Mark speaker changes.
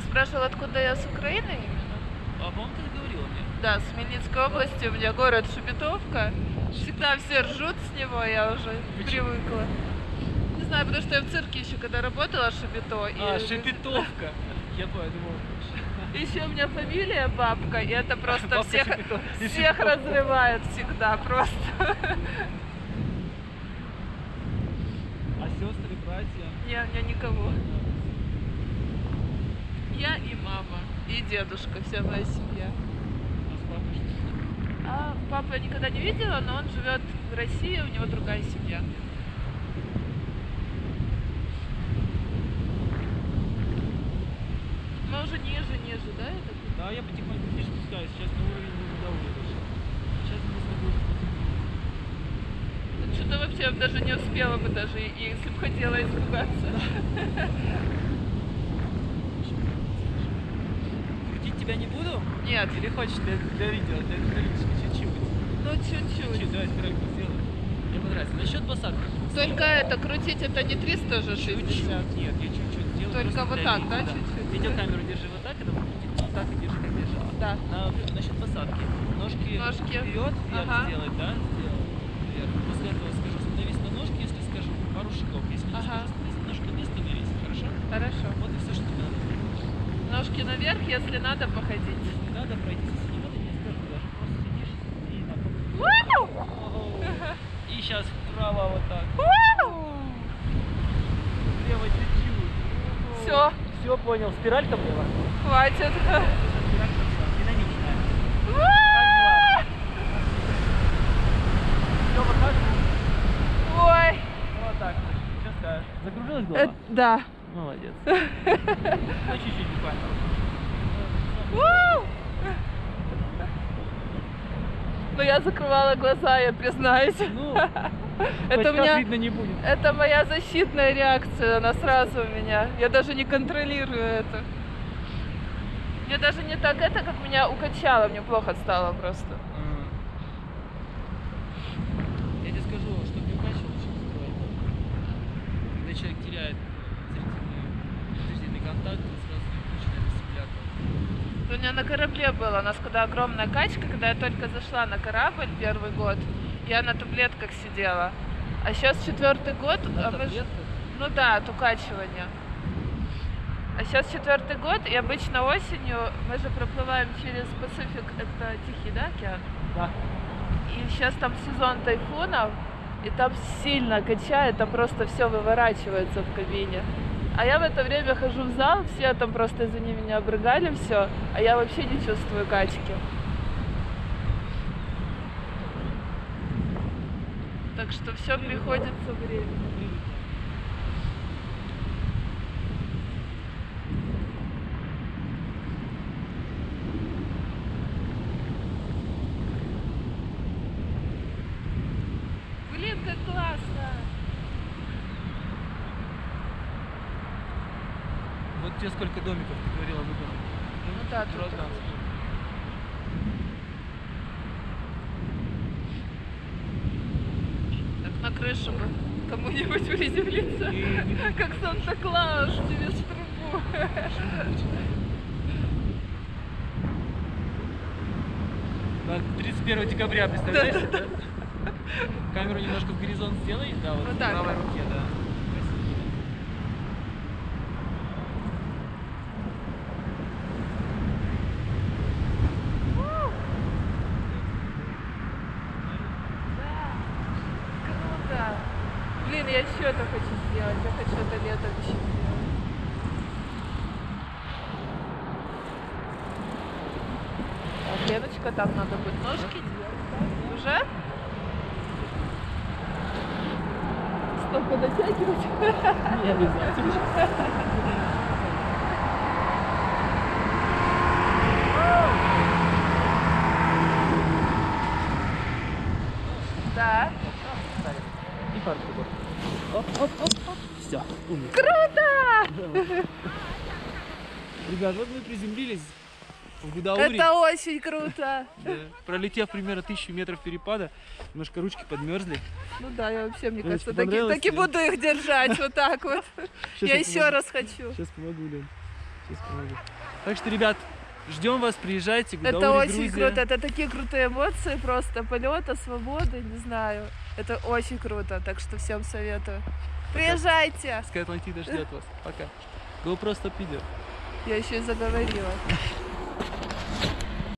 Speaker 1: спрашивал, откуда я, с Украины именно?
Speaker 2: А, по-моему, ты говорила мне.
Speaker 1: Да, с Хмельницкой области, у меня город Шепетовка. Всегда все ржут с него, я уже привыкла. Не знаю, потому что я в цирке еще когда работала, Шепето.
Speaker 2: А, Шепетовка. Я подумал.
Speaker 1: Еще у меня фамилия Бабка, и это просто
Speaker 2: Бабка
Speaker 1: всех
Speaker 2: Шепетовка.
Speaker 1: разрывает всегда просто.
Speaker 2: А сестры, братья?
Speaker 1: Не, у меня никого. Я и мама, и дедушка, вся моя семья.
Speaker 2: А с папой что?
Speaker 1: А папу я никогда не видела, но он живет в России, у него другая семья. Мы уже ниже, да? Это?
Speaker 2: Да, я потихоньку ниже спускаюсь. Сейчас на уровень водовода дошел. Сейчас мы с тобой.
Speaker 1: Что-то вообще даже не успела бы даже, если бы хотела испугаться.
Speaker 2: Крутить тебя не буду?
Speaker 1: Нет.
Speaker 2: Или хочешь для видео, для количества чуть-чуть?
Speaker 1: Ну, чуть-чуть.
Speaker 2: Чуть-чуть, давай спиральку сделаем. Мне понравится. Насчет посадки.
Speaker 1: Только это, крутить это не 360.
Speaker 2: Чуть-чуть. Нет, я чуть-чуть сделаю.
Speaker 1: Только вот так, да,
Speaker 2: видео,
Speaker 1: чуть-чуть?
Speaker 2: Видеокамеру держи вот так, это будет крутить. Вот так и держи, как держала.
Speaker 1: Да.
Speaker 2: Насчет посадки. Ножки вперед, вверх сделать, да? Сделал. Вверх. После этого скажу, становись на ножки, если скажу, пару шагов. Если не скажу, становись на ножки, не становись. Хорошо?
Speaker 1: Хорошо.
Speaker 2: Вот и все, что тебе надо.
Speaker 1: Ножки наверх, если надо походить.
Speaker 2: Не надо пройти, если не надо, не скажу даже. Просто сидишь и на И сейчас вправо вот так. Слева чуть-чуть.
Speaker 1: Все.
Speaker 2: Все, понял. Спиралька была?
Speaker 1: Хватит.
Speaker 2: Спиралька пошла. Динамичная. Все, вот так?
Speaker 1: Ой.
Speaker 2: Вот так. Сейчас скажешь. Закружилась голова?
Speaker 1: Да.
Speaker 2: Молодец. Ну, чуть-чуть буквально.
Speaker 1: Ну, я закрывала глаза, я признаюсь.
Speaker 2: Ну,
Speaker 1: это у меня
Speaker 2: видно не будет.
Speaker 1: Это моя защитная реакция, она сразу у меня. Я даже не контролирую это. Мне даже не так это, как меня укачало, мне плохо стало просто.
Speaker 2: Я тебе скажу, чтобы не укачивало, лучше не закрывать. Когда человек теряет зрительный контакт, он сразу начинает расслабляться.
Speaker 1: У меня на корабле было, у нас когда огромная качка, когда я только зашла на корабль первый год, я на таблетках сидела. А сейчас 4-й год, ну да, от укачивания. А сейчас 4-й год, и обычно осенью мы же проплываем через Пацифик, это Тихий, да, океан?
Speaker 2: Да.
Speaker 1: И сейчас там сезон тайфунов, и там сильно качает, там просто все выворачивается в кабине. А я в это время хожу в зал, все там просто извини меня обрыгали все, а я вообще не чувствую качки. Так что все приходится время. Блин, как классно!
Speaker 2: Вот тебе сколько домиков, ты говорила, выполнить.
Speaker 1: Ну да, тут
Speaker 2: гражданские.
Speaker 1: Так на крышу бы кому-нибудь приземлиться, как Санта-Клаус через трубу.
Speaker 2: 31 декабря, представляешь? Да? Камеру немножко в горизонт сделай, да, вот в правой руке, да.
Speaker 1: Блин, я еще это хочу сделать, я хочу это летом еще сделать. Леночка, там надо будет ножки делать, да? Уже? Столько натягивать?
Speaker 2: Не обязательно.
Speaker 1: Да.
Speaker 2: И пару шагов. Оп. Все, умница.
Speaker 1: Круто!
Speaker 2: Ребят, вот мы приземлились в Гудаури.
Speaker 1: Это очень круто.
Speaker 2: Да. Пролетев примерно 1000 метров перепада, немножко ручки подмерзли.
Speaker 1: Ну да, я вообще, мне кажется,
Speaker 2: понравилось
Speaker 1: так и буду их держать вот так вот. Я еще раз хочу.
Speaker 2: Сейчас помогу, Лен. Российской ноги. Так что, ребят, ждем вас, приезжайте.
Speaker 1: Это очень круто, это такие крутые эмоции просто, полета, свободы, не знаю. Это очень круто, так что всем советую. Приезжайте!
Speaker 2: Скай Атлантида ждет вас. Пока. GoPro стоп видео.
Speaker 1: Я еще и заговорила.